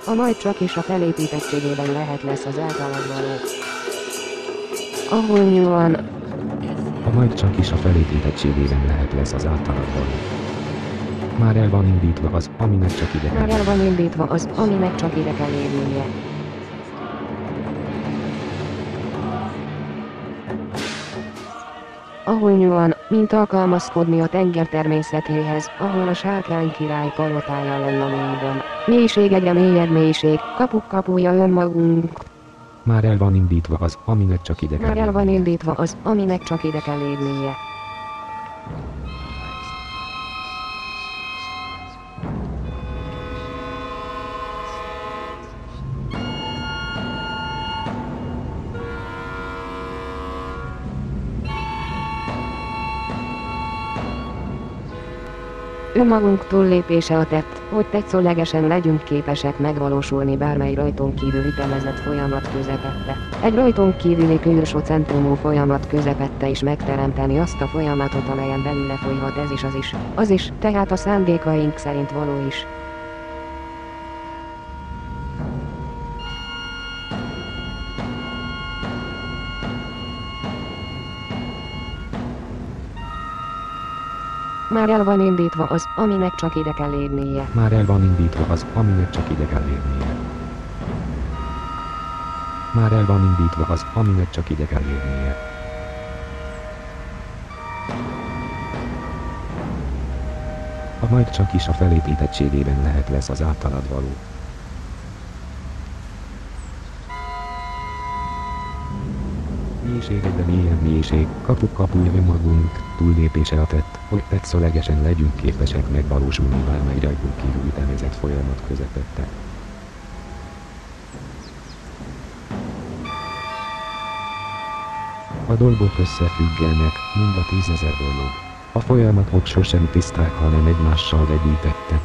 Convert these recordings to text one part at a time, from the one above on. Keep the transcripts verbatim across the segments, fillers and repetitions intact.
a majd csak is a felépítettségében lehet lesz az általad való. A Hunyuan. A majd csak is a felépítettségében lehet lesz az általad való. Már el van indítva az, aminek csak ide kell. Már el van indítva az, aminek csak ide kell érnie. A Hunyuan, mint alkalmazkodni a tenger természetéhez, ahol a sárkány király palotája lenne a mélyben. Mélység egyre mélyebb mélység, kapuk kapuja önmagunk. Már el van indítva az, aminek csak ide kell. Már el van indítva az, aminek csak ide kell érnie. Önmagunk túllépése a tett, hogy tetszőlegesen legyünk képesek megvalósulni bármely rajtunk kívül ütemezett folyamat közepette. Egy rajtunk kívüli külső centrumú folyamat közepette is megteremteni azt a folyamatot, amelyen belőle folyhat ez is az is, az is, tehát a szándékaink szerint való is. Már el van indítva az, aminek csak ide kell érnie. Már el van indítva az, aminek csak ide kell érnie. Már el van indítva az, aminek csak ide kell érnie. A majd csak is a felépítettségében lehet lesz az általad való. Mélység egyre mélyebb mélység, kapuk kapuja önmagunk, túllépése a tett, hogy tetszőlegesen legyünk képesek megvalósulni bármely rajtunk kívül ütemezett folyamat közepette. A dolgok összefüggenek, mind a tízezer dolog. A folyamatok sosem tiszták, hanem egymással vegyítettek.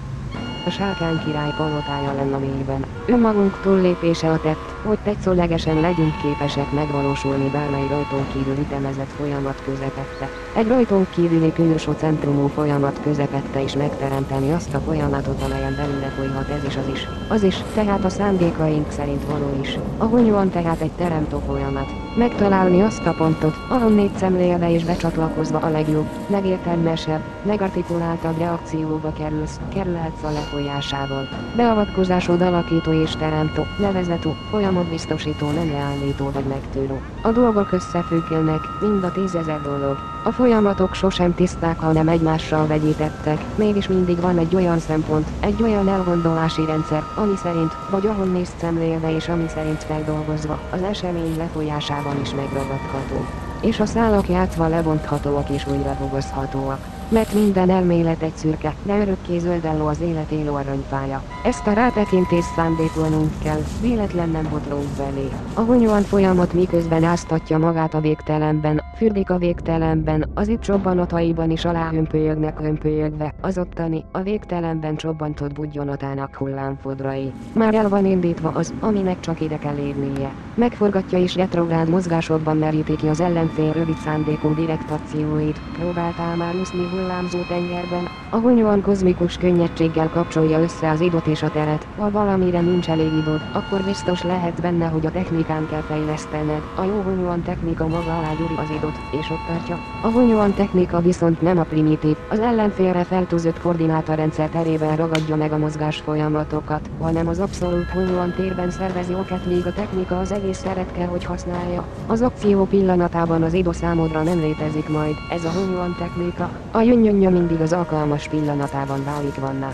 A sárkány király palotája lenne a mélyben. Önmagunk túllépése a tett, hogy tetszőlegesen legyünk képesek megvalósulni bármely rajtunk kívül ütemezett folyamat közepette. Egy rajtunk kívüli külső centrumú folyamat közepette is megteremteni azt a folyamatot, amelyen belőle folyhat ez is az is, az is, tehát a szándékaink szerint való is. A Hunyuan tehát egy teremtő folyamat. Megtalálni azt a pontot, ahonnét szemlélve és becsatlakozva a legjobb, legértelmesebb, legartikuláltabb reakcióba kerülsz, kerülhetsz a lefolyásával. Beavatkozásod alakító és teremtő, nevezető, folyamatbiztosító, nem leállító vagy megtörő. A dolgok összefüggnek, mind a tízezer dolog. A folyamatok sosem tiszták, hanem egymással vegyítettek, mégis mindig van egy olyan szempont, egy olyan elgondolási rendszer, ami szerint, vagy ahonnét szemlélve és ami szerint feldolgozva, az esemény lefolyásában is megragadható. És a szálak játszva lebonthatóak és újra dolgozhatóak. Mert minden elmélet egy szürke, de örökké zöldelló az élet élő aranypálya. Ezt a rátekintést szándékolnunk kell, véletlen nem botlunk belé. A Hunyuan folyamat miközben áztatja magát a végtelenben, fürdik a végtelenben, az itt csobbanataiban is alá hömpölyögnek hömpölyögve, az ottani, a végtelenben csobbantott budjonatának hullámfodrai. Már el van indítva az, aminek csak ide kell érnie. Megforgatja és retrográd mozgásokban meríti ki az ellenfél rövid szándékú direktakcióit, próbáltál már úszni hullámzó tengerben. A Hunyuan kozmikus könnyedséggel kapcsolja össze az időt és a teret. Ha valamire nincs elég időd, akkor biztos lehet benne, hogy a technikán kell fejlesztened. A jó Hunyuan technika maga alá gyúri az időt, és ott tartja. A Hunyuan technika viszont nem a primitív, az ellenfélre feltűzött koordinátarendszer terében ragadja meg a mozgás folyamatokat, hanem az abszolút Hunyuan térben szervezi őket, míg a technika az egész teret kell, hogy használja. Az akció pillanatában az idő számodra nem létezik majd, ez a Hunyuan technika. A jönnyönnyö mindig az alkalmas pillanatában válik vanná.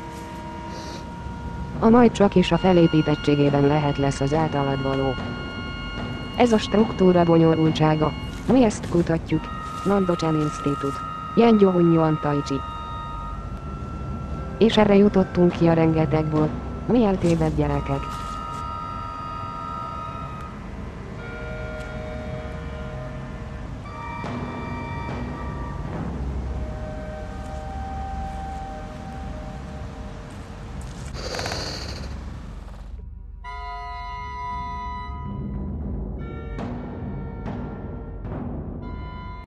A majd csak is a felépítettségében lehet lesz az általad való. Ez a struktúra bonyolultsága. Mi ezt kutatjuk. Nandoochen Institute. Hunyuan Tai-chi. És erre jutottunk ki a rengetegből. Mi eltévedt gyerekek.